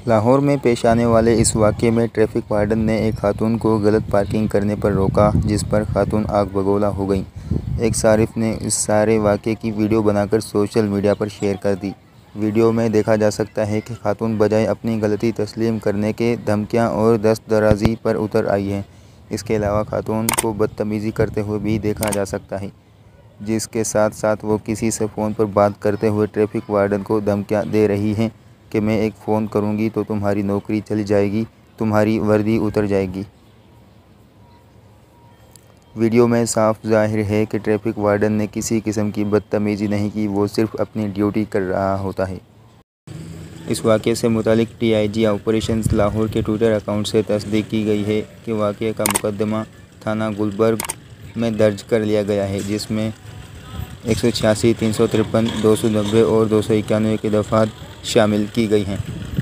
لاہور میں پیش آنے والے اس واقعے میں ٹریفک وارڈن نے ایک خاتون کو غلط پارکنگ کرنے پر روکا، جس پر خاتون آگ بگولا ہو گئیں۔ ایک صارف نے اس سارے واقعے کی ویڈیو بنا کر سوشل میڈیا پر شیئر کر دی۔ ویڈیو میں دیکھا جا سکتا ہے کہ خاتون بجائے اپنی غلطی تسلیم کرنے کے دھمکیاں اور دست درازی پر اتر آئی ہیں۔ اس کے علاوہ خاتون کو بدتمیزی کرتے ہوئے بھی دیکھا جا سکتا ہے، جس کے ساتھ ساتھ وہ کسی سے فون پر بات کرتے ہوئے ٹریفک وارڈن کو دھمکیاں دے رہی ہیں کہ میں ایک فون کروں گی تو تمہاری نوکری چلی جائے گی، تمہاری وردی اتر جائے گی۔ ویڈیو میں صاف ظاہر ہے کہ ٹریفک وارڈن نے کسی قسم کی بدتمیزی نہیں کی، وہ صرف اپنی ڈیوٹی کر رہا ہوتا ہے۔ اس واقعے سے متعلق D I G operations Lahore کے ٹوئٹر اکاؤنٹ سے تصدیق کی گئی ہے کہ واقعے کا مقدمہ تھانہ گلبرگ میں درج کر لیا گیا ہے، جس میں 186، 353، 290 اور 291 کی دفعات شامل کی گئی ہیں۔